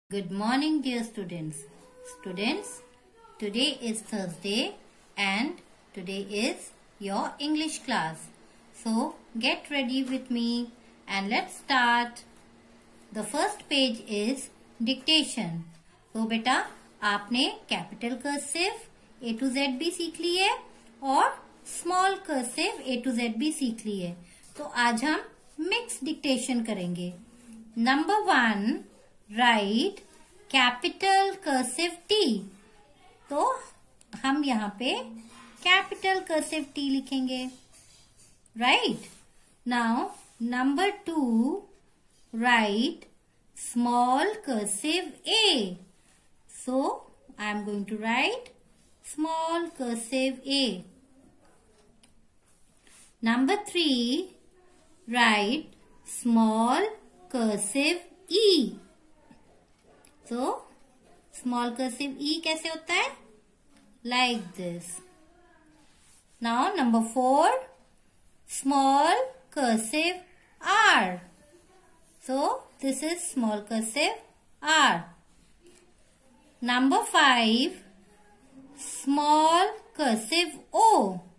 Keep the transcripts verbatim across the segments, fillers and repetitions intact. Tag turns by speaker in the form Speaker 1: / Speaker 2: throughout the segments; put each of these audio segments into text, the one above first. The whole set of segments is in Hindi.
Speaker 1: Good morning, dear students. Students, today is Thursday and today is your English class. So, get ready with me and let's start. The first page is dictation. तो बेटा आपने capital cursive A to Z भी सीख ली है और small cursive A to Z भी सीख ली है. तो आज हम मिक्स डिक्टेशन करेंगे. Number one, right capital cursive T. तो हम यहाँ पे कैपिटल कर्सिव टी लिखेंगे. Right now number two, right small cursive a. So I am going to right small cursive a. Number three, right small cursive e. So, small cursive E कैसे होता है? Like this. Now, number four, small cursive R. So, this is small cursive R. Number five, small cursive O.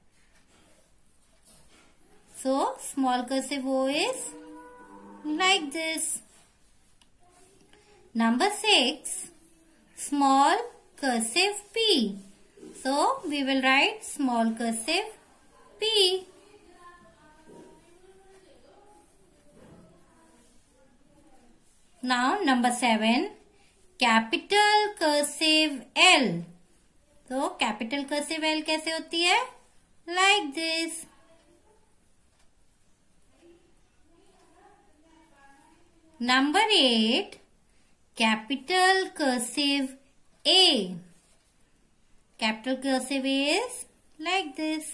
Speaker 1: So, small cursive O is like this. Number six, small cursive P. So, we will write small cursive P. Now, number seven, capital cursive L. So, capital cursive L कैसे होती है? Like this. Number eight, capital cursive A. Capital cursive A is like this.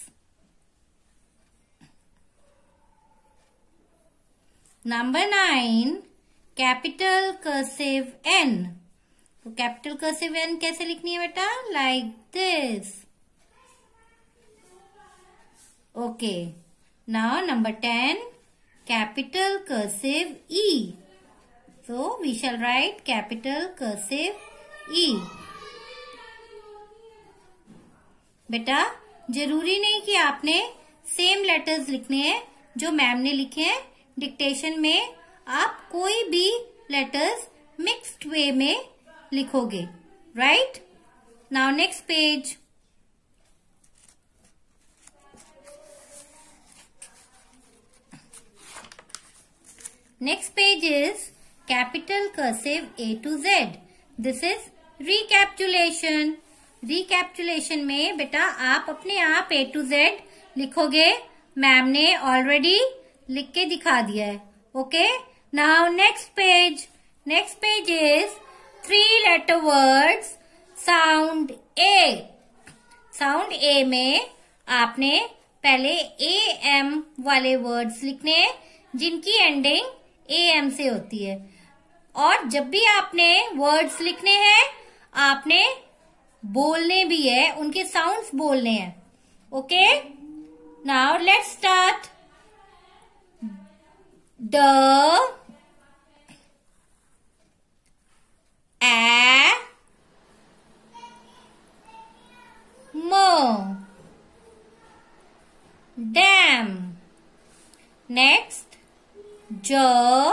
Speaker 1: Number nine, capital cursive N. तो capital cursive N कैसे लिखनी है बेटा? Like this. Okay. Now number ten, capital cursive E. So, we shall write capital cursive E. बेटा जरूरी नहीं कि आपने सेम लेटर्स लिखने हैं जो मैम ने लिखे हैं. डिक्टेशन में आप कोई भी लेटर्स मिक्स्ड वे में लिखोगे. Right now next page. Next page is capital cursive A to Z. This is recapitulation. Recapitulation में बेटा आप अपने आप A to Z लिखोगे. मैम ने ऑलरेडी लिख के दिखा दिया है. Okay now next page. Next page is three letter words sound A. Sound A में आपने पहले ए एम वाले वर्ड्स लिखने हैं जिनकी एंडिंग ए एम से होती है. और जब भी आपने वर्ड्स लिखने हैं आपने बोलने भी है, उनके साउंड्स बोलने हैं. Okay now let's start. ड, ए, म, डैम. नेक्स्ट ज,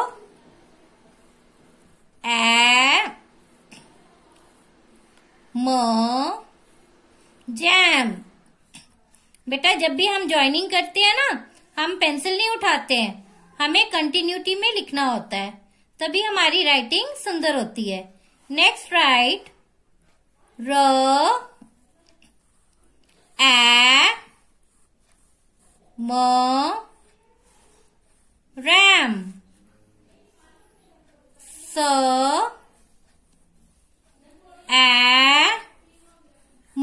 Speaker 1: ए, म, जैम. बेटा जब भी हम ज्वाइनिंग करते हैं ना हम पेंसिल नहीं उठाते हैं, हमें कंटिन्यूटी में लिखना होता है, तभी हमारी राइटिंग सुंदर होती है. नेक्स्ट राइट र, ए, म, रैम. स, ए, म,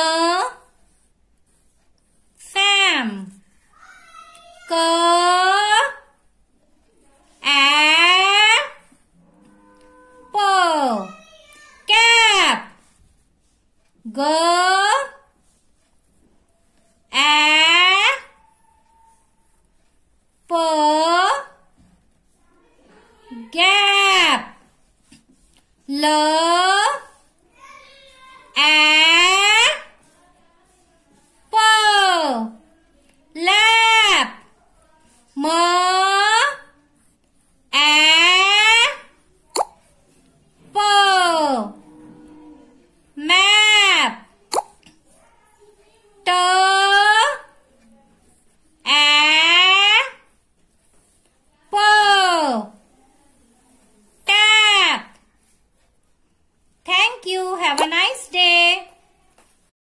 Speaker 1: सैम. क, ए, प, कैप. ग, ए, प, गैप. ल